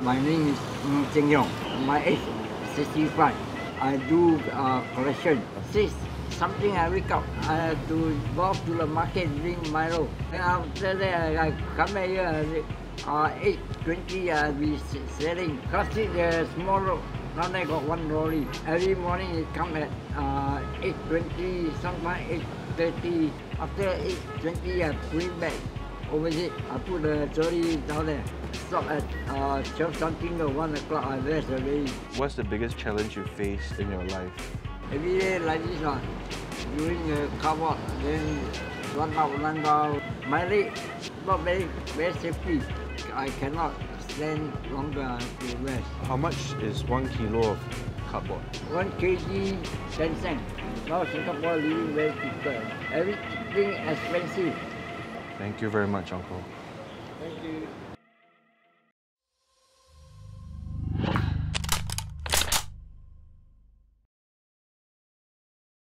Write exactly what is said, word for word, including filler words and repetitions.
My name is Yong. My age is sixty-five. I do uh, collection. Six something I wake up. I have to go to the market drink Milo. And after that I come here. Uh, eight twenty I'll be selling. Classic the small road. Now I got one lorry. Every morning it come at uh, eight twenty, sometimes eight thirty. After eight twenty I put it back. Opposite, I put the trolley down there. Stop at uh, twelve something or one o'clock, I rest already. What's the biggest challenge you faced in your life? Every day like this one, doing the car walk, then run up, run down. My leg not very, very safety. I cannot stand longer to rest. How much is one kilo of cardboard? One kg, ten cents. Now Singapore living very cheaper. Everything expensive. Thank you very much, Uncle. Thank you.